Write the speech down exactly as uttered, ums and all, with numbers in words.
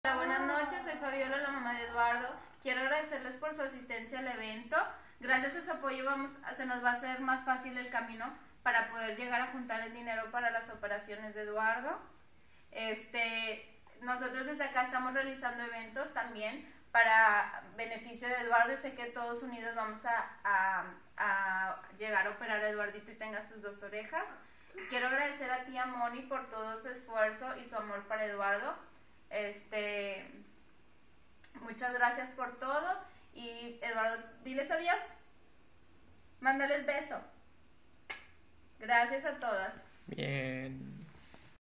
Hola, buenas noches, soy Fabiola, la mamá de Eduardo. Quiero agradecerles por su asistencia al evento. Gracias a su apoyo vamos, se nos va a hacer más fácil el camino para poder llegar a juntar el dinero para las operaciones de Eduardo. Este, nosotros desde acá estamos realizando eventos también para beneficio de Eduardo y sé que todos unidos vamos a, a, a llegar a operar a Eduardito y tengas tus dos orejas. Quiero agradecer a tía Moni por todo su esfuerzo y su amor para Eduardo. Este, muchas gracias por todo y Eduardo, diles adiós, mándales beso. Gracias a todas. Bien.